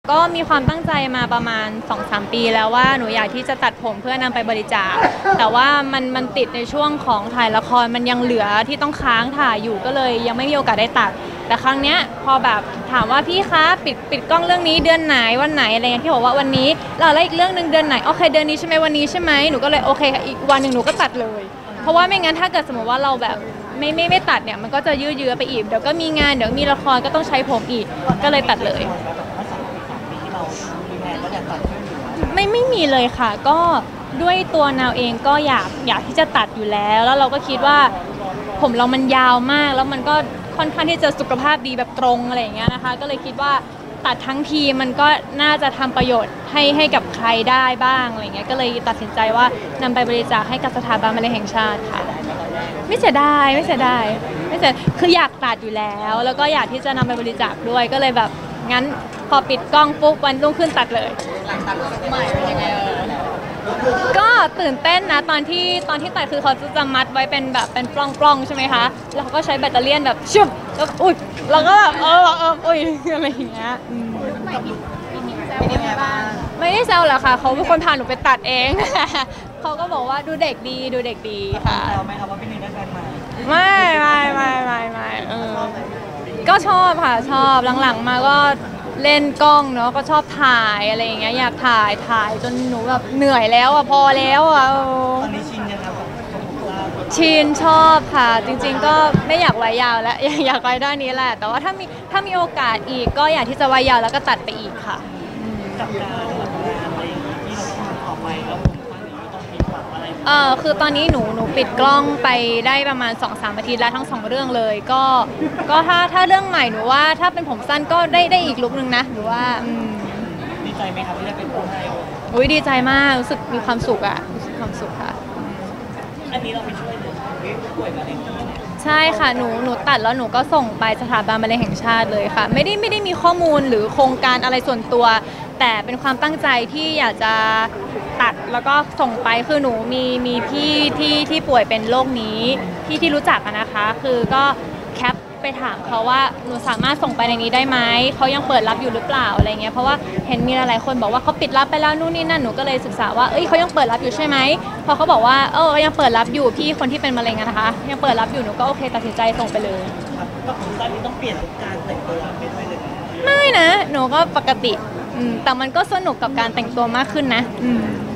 ก็มีความตั้งใจมาประมาณ 2-3 ปีแล้วว่าหนูอยากที่จะตัดผมเพื่อนำไปบริจาคแต่ว่ามันติดในช่วงของถ่ายละครมันยังเหลือที่ต้องค้างถ่ายอยู่ก็เลยยังไม่มีโอกาสได้ตัดแต่ครั้งเนี้ยพอแบบถามว่าพี่คะปิดกล้องเรื่องนี้เดือนไหนวันไหนอะไรเงี้ยพี่บอกว่าวันนี้แล้วอีกเรื่องนึงเดือนไหนโอเคเดือนนี้ใช่ไหมวันนี้ใช่ไหมหนูก็เลยโอเคอีกวันหนึ่งหนูก็ตัดเลยเพราะว่าไม่งั้นถ้าเกิดสมมติว่าเราแบบไม่ตัดเนี่ยมันก็จะยืดเยื้อไปอีกเดี๋ยวก็มีงานเดี๋ยวมีละครก็ต้องใช้ผมอีกก็เลยตัดเลยไม่มีเลยค่ะก็ด้วยตัวนาวเองก็อยากที่จะตัดอยู่แล้วเราก็คิดว่าผมเรามันยาวมากแล้วมันก็ค่อนข้างที่จะสุขภาพดีแบบตรงอะไรอย่างเงี้ยนะคะก็เลยคิดว่าตัดทั้งทีมันก็น่าจะทำประโยชน์ให้กับใครได้บ้างอะไรเงี้ยก็เลยตัดสินใจว่านำไปบริจาคให้กับสถาบันมะเร็งแห่งชาติค่ะไม่เสียดายคืออยากตัดอยู่แล้วก็อยากที่จะนำไปบริจาคด้วยก็เลยแบบงั้นพอปิดกล้องปุ๊บวันรุ่งขึ้นตัดเลยหลังตัดใหม่เป็นยังไงก็ตื่นเต้นนะตอนที่ตัดคือเขาจะมัดไว้เป็นแบบเป็นปล้องใช่ไหมคะแล้วเขาก็ใช้แบตเตอรี่แบบชุบแล้วอุ้ยเราก็แบบอุ้ยอะไรอย่างเงี้ยไม่ได้แซวหรอกค่ะเขาเป็นคนพาหนูไปตัดเองเขาก็บอกว่าดูเด็กดีค่ะเราไหมครับว่าพี่นิวได้แฟนใหม่ไม่ก็ชอบค่ะชอบหลังๆมาก็เล่นกล้องเนาะก็ชอบถ่ายอะไรอย่างเงี้ยอยากถ่ายจนหนูแบบเหนื่อยแล้วพอแล้วตอนนี้ชินยังครับชินชอบค่ะจริงๆก็ไม่อยากไว้ยาวแล้วอยากไว้ด้านนี้แหละแต่ว่าถ้ามีโอกาสอีกก็อยากที่จะไว้ยาวแล้วก็ตัดไปอีกค่ะกับการอะไรที่เราทำออกไปแล้วผมตั้งอยู่ต้องมีปรับอะไรคือตอนนี้หนูปิดกล้องไปได้ประมาณ 2-3 อาทิตย์แล้วทั้ง2เรื่องเลยก็ถ้าเรื่องใหม่หนูว่าถ้าเป็นผมสั้นก็ได้อีกลุคนึงนะหนูว่าดีใจไหมครับที่ได้เป็นผู้ให้อุ้ยดีใจมากรู้สึกมีความสุขอะรู้สึกความสุขค่ะอันนี้เราไปช่วยเหลือผู้ป่วยมะเร็งใช่ค่ะหนูตัดแล้วหนูก็ส่งไปสถาบันมะเร็งแห่งชาติเลยค่ะไม่ได้มีข้อมูลหรือโครงการอะไรส่วนตัวแต่เป็นความตั้งใจที่อยากจะตัดแล้วก็ส่งไปคือหนูมีพี่ที่ป่วยเป็นโรคนี้ที่รู้จักนะคะคือก็แคปไปถามเขาว่าหนูสามารถส่งไปในนี้ได้ไหมเขายังเปิดรับอยู่หรือเปล่าอะไรเงี้ยเพราะว่าเห็นมีหลายๆคนบอกว่าเขาปิดรับไปแล้วนู่นนี่นั่นหนูก็เลยศึกษาว่าเขายังเปิดรับอยู่ใช่ไหมพอเขาบอกว่ายังเปิดรับอยู่พี่คนที่เป็นมะเร็งนะคะยังเปิดรับอยู่หนูก็โอเคตัดสินใจส่งไปเลยครับก็ของตอนนี้ต้องเปลี่ยนการแต่งตัวเป็นไม่เลยไม่นะหนูก็ปกติแต่มันก็สนุกกับการแต่งตัวมากขึ้นนะ